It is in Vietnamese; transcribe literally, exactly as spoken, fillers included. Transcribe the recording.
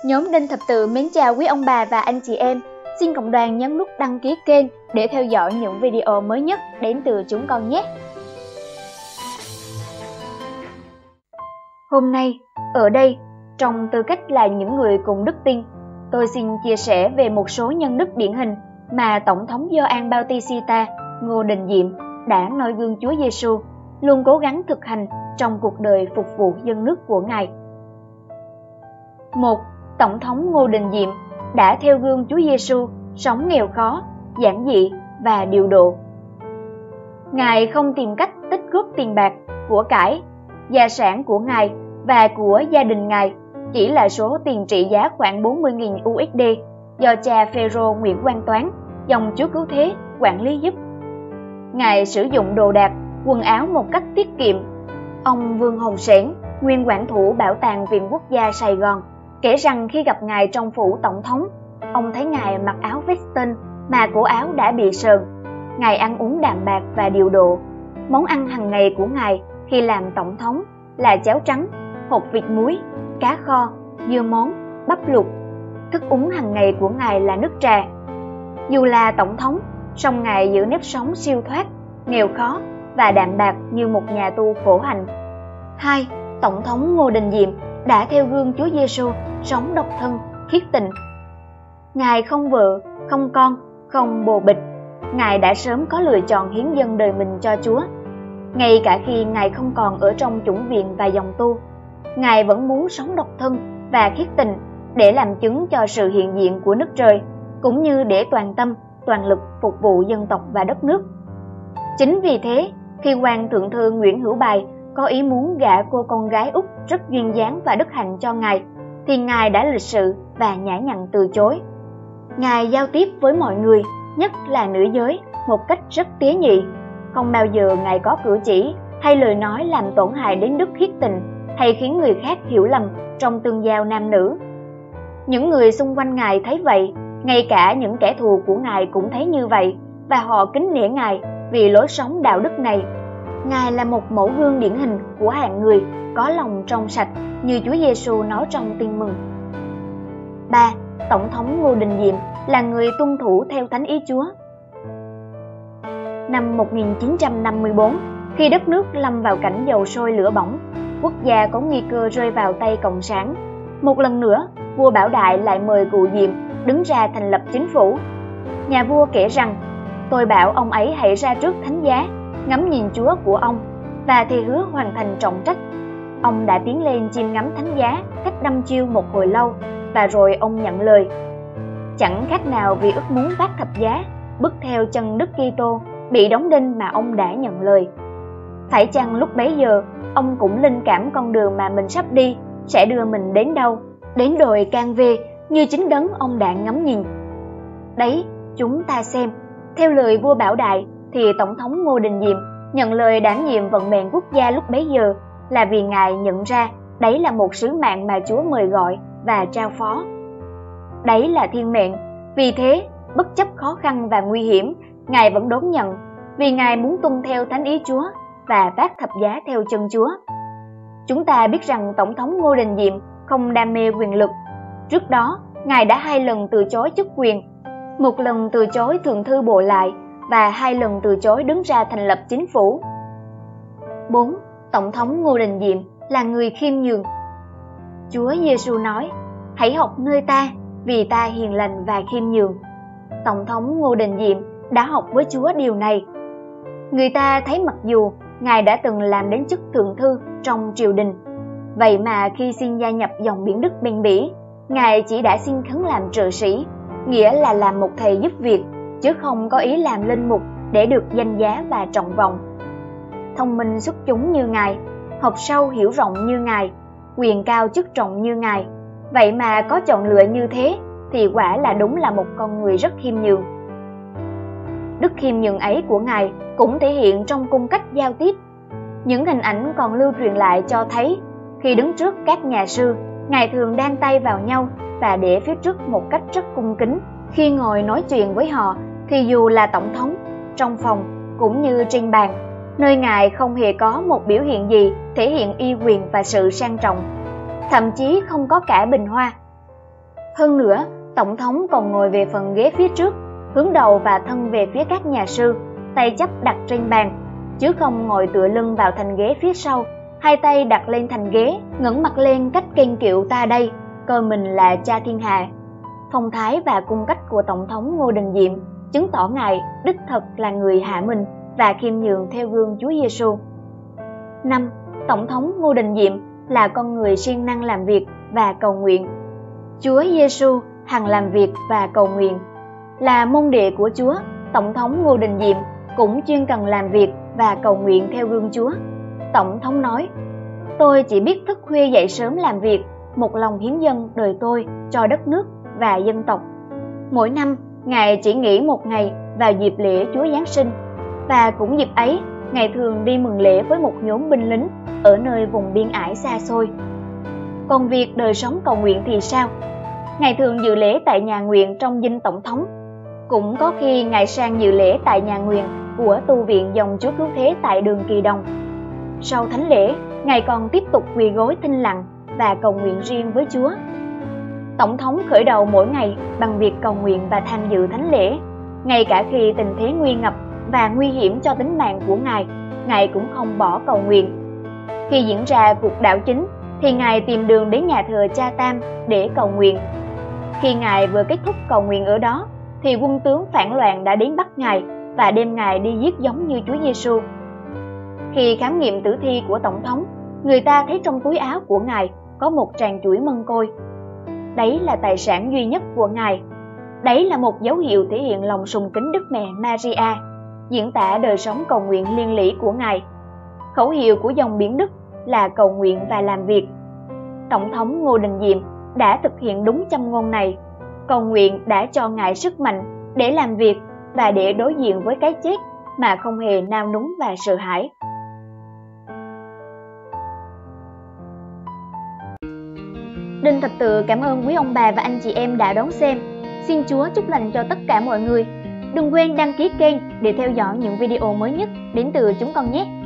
Nhóm Đinh Thập Tự mến chào quý ông bà và anh chị em. Xin cộng đoàn nhấn nút đăng ký kênh để theo dõi những video mới nhất đến từ chúng con nhé. Hôm nay, ở đây, trong tư cách là những người cùng đức tin, tôi xin chia sẻ về một số nhân đức điển hình mà Tổng thống Gioan Bautista Ngô Đình Diệm đã noi gương Chúa Giêsu, luôn cố gắng thực hành trong cuộc đời phục vụ dân nước của Ngài. một. Tổng thống Ngô Đình Diệm đã theo gương Chúa Giêsu sống nghèo khó, giản dị và điều độ. Ngài không tìm cách tích góp tiền bạc, của cải, gia sản của Ngài và của gia đình Ngài chỉ là số tiền trị giá khoảng bốn mươi nghìn u ét đê do cha Phêrô Nguyễn Quang Toán, dòng Chúa Cứu Thế, quản lý giúp. Ngài sử dụng đồ đạc, quần áo một cách tiết kiệm. Ông Vương Hồng Sẻn, nguyên quản thủ Bảo tàng Viện Quốc gia Sài Gòn, kể rằng khi gặp Ngài trong phủ tổng thống, ông thấy Ngài mặc áo veston mà cổ áo đã bị sờn. Ngài ăn uống đạm bạc và điều độ. Món ăn hàng ngày của Ngài khi làm tổng thống là cháo trắng, hột vịt muối, cá kho, dưa món, bắp luộc. Thức uống hàng ngày của Ngài là nước trà. Dù là tổng thống, song Ngài giữ nếp sống siêu thoát, nghèo khó và đạm bạc như một nhà tu khổ hạnh. hai. Tổng thống Ngô Đình Diệm đã theo gương Chúa Giêsu sống độc thân, khiết tịnh. Ngài không vợ, không con, không bồ bịch. Ngài đã sớm có lựa chọn hiến dâng đời mình cho Chúa. Ngay cả khi Ngài không còn ở trong chủng viện và dòng tu, Ngài vẫn muốn sống độc thân và khiết tịnh để làm chứng cho sự hiện diện của nước trời, cũng như để toàn tâm, toàn lực phục vụ dân tộc và đất nước. Chính vì thế, khi quan thượng thư Nguyễn Hữu Bài có ý muốn gả cô con gái Úc rất duyên dáng và đức hạnh cho Ngài, thì Ngài đã lịch sự và nhã nhặn từ chối. Ngài giao tiếp với mọi người, nhất là nữ giới, một cách rất tế nhị. Không bao giờ Ngài có cử chỉ hay lời nói làm tổn hại đến đức khiết tịnh hay khiến người khác hiểu lầm trong tương giao nam nữ. Những người xung quanh Ngài thấy vậy, ngay cả những kẻ thù của Ngài cũng thấy như vậy, và họ kính nể Ngài vì lối sống đạo đức này. Ngài là một mẫu gương điển hình của hạng người có lòng trong sạch như Chúa Giêsu nói trong Tin Mừng. ba. Tổng thống Ngô Đình Diệm là người tuân thủ theo thánh ý Chúa. Năm một nghìn chín trăm năm mươi bốn, khi đất nước lâm vào cảnh dầu sôi lửa bỏng, quốc gia có nguy cơ rơi vào tay Cộng sản, một lần nữa, vua Bảo Đại lại mời cụ Diệm đứng ra thành lập chính phủ. Nhà vua kể rằng, tôi bảo ông ấy hãy ra trước thánh giá, ngắm nhìn Chúa của ông, và thề hứa hoàn thành trọng trách. Ông đã tiến lên chiêm ngắm thánh giá cách đăm chiêu một hồi lâu, và rồi ông nhận lời. Chẳng khác nào vì ước muốn vác thập giá, bước theo chân Đức Kitô bị đóng đinh mà ông đã nhận lời. Phải chăng lúc bấy giờ, ông cũng linh cảm con đường mà mình sắp đi sẽ đưa mình đến đâu, đến đồi Can Vê như chính đấng ông đã ngắm nhìn. Đấy, chúng ta xem, theo lời vua Bảo Đại thì Tổng thống Ngô Đình Diệm nhận lời đảm nhiệm vận mệnh quốc gia lúc bấy giờ là vì Ngài nhận ra đấy là một sứ mạng mà Chúa mời gọi và trao phó. Đấy là thiên mệnh, vì thế, bất chấp khó khăn và nguy hiểm, Ngài vẫn đón nhận, vì Ngài muốn tuân theo thánh ý Chúa và vác thập giá theo chân Chúa. Chúng ta biết rằng Tổng thống Ngô Đình Diệm không đam mê quyền lực. Trước đó, Ngài đã hai lần từ chối chức quyền, một lần từ chối thượng thư bộ lại và hai lần từ chối đứng ra thành lập chính phủ. bốn. Tổng thống Ngô Đình Diệm là người khiêm nhường. Chúa Giêsu nói, hãy học nơi ta, vì ta hiền lành và khiêm nhường. Tổng thống Ngô Đình Diệm đã học với Chúa điều này. Người ta thấy mặc dù Ngài đã từng làm đến chức thượng thư trong triều đình, vậy mà khi xin gia nhập dòng biển Đức bền bỉ, Ngài chỉ đã xin khấn làm trợ sĩ, nghĩa là làm một thầy giúp việc, chứ không có ý làm linh mục để được danh giá và trọng vọng. Thông minh xuất chúng như Ngài, học sâu hiểu rộng như Ngài, quyền cao chức trọng như Ngài, vậy mà có chọn lựa như thế thì quả là đúng là một con người rất khiêm nhường. Đức khiêm nhường ấy của Ngài cũng thể hiện trong cung cách giao tiếp. Những hình ảnh còn lưu truyền lại cho thấy khi đứng trước các nhà sư, Ngài thường đan tay vào nhau và để phía trước một cách rất cung kính. Khi ngồi nói chuyện với họ thì dù là tổng thống, trong phòng cũng như trên bàn, nơi Ngài không hề có một biểu hiện gì thể hiện uy quyền và sự sang trọng, thậm chí không có cả bình hoa. Hơn nữa, Tổng thống còn ngồi về phần ghế phía trước, hướng đầu và thân về phía các nhà sư, tay chắp đặt trên bàn, chứ không ngồi tựa lưng vào thành ghế phía sau, hai tay đặt lên thành ghế, ngẩng mặt lên cách kênh kiệu ta đây, coi mình là cha thiên hạ. Phong thái và cung cách của Tổng thống Ngô Đình Diệm chứng tỏ Ngài đích thực là người hạ mình và khiêm nhường theo gương Chúa Giêsu. năm. Tổng thống Ngô Đình Diệm là con người siêng năng làm việc và cầu nguyện. Chúa Giêsu hằng làm việc và cầu nguyện. Là môn đệ của Chúa, Tổng thống Ngô Đình Diệm cũng chuyên cần làm việc và cầu nguyện theo gương Chúa. Tổng thống nói: "Tôi chỉ biết thức khuya dậy sớm làm việc, một lòng hiến dâng đời tôi cho đất nước và dân tộc." Mỗi năm, Ngài chỉ nghỉ một ngày vào dịp lễ Chúa Giáng sinh, và cũng dịp ấy, Ngài thường đi mừng lễ với một nhóm binh lính ở nơi vùng biên ải xa xôi. Còn việc đời sống cầu nguyện thì sao? Ngài thường dự lễ tại nhà nguyện trong dinh Tổng thống. Cũng có khi Ngài sang dự lễ tại nhà nguyện của tu viện dòng Chúa Cứu Thế tại đường Kỳ Đồng. Sau thánh lễ, Ngài còn tiếp tục quỳ gối thinh lặng và cầu nguyện riêng với Chúa. Tổng thống khởi đầu mỗi ngày bằng việc cầu nguyện và tham dự thánh lễ. Ngay cả khi tình thế nguy ngập và nguy hiểm cho tính mạng của Ngài, Ngài cũng không bỏ cầu nguyện. Khi diễn ra cuộc đảo chính, thì Ngài tìm đường đến nhà thờ Cha Tam để cầu nguyện. Khi Ngài vừa kết thúc cầu nguyện ở đó, thì quân tướng phản loạn đã đến bắt Ngài và đem Ngài đi giết giống như Chúa Giêsu. Khi khám nghiệm tử thi của Tổng thống, người ta thấy trong túi áo của Ngài có một tràng chuỗi mân côi. Đấy là tài sản duy nhất của Ngài. Đấy là một dấu hiệu thể hiện lòng sùng kính Đức Mẹ Maria, diễn tả đời sống cầu nguyện liên lỉ của Ngài. Khẩu hiệu của dòng biển Đức là cầu nguyện và làm việc. Tổng thống Ngô Đình Diệm đã thực hiện đúng châm ngôn này. Cầu nguyện đã cho Ngài sức mạnh để làm việc và để đối diện với cái chết mà không hề nao núng và sợ hãi. Đinh Thập Tự cảm ơn quý ông bà và anh chị em đã đón xem. Xin Chúa chúc lành cho tất cả mọi người. Đừng quên đăng ký kênh để theo dõi những video mới nhất đến từ chúng con nhé.